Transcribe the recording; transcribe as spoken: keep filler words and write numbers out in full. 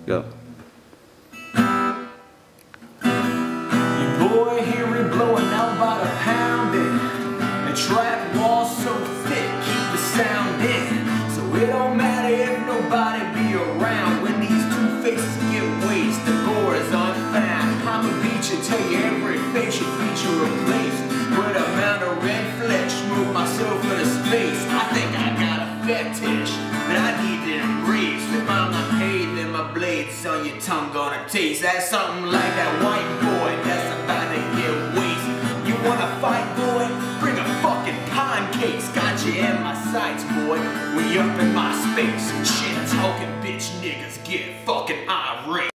Go. Your boy here we blowing out by the pounding. The trap wall's so thick, keep the sound in. So it don't matter if nobody be around. When these two faces get wasted, the gore is unfound. I'ma beat you till you every facial feature replaced. With a amount of red flesh, move myself into space. I think I got a fetish that I need to embrace. If I'm not paid, then my blades on your tongue gonna taste. That's something like that white boy that's about to get wasted. You wanna fight, boy? Bring a fucking pancakes. Got you in my sights, boy. We up in my space. Shit talking bitch niggas get fucking irate.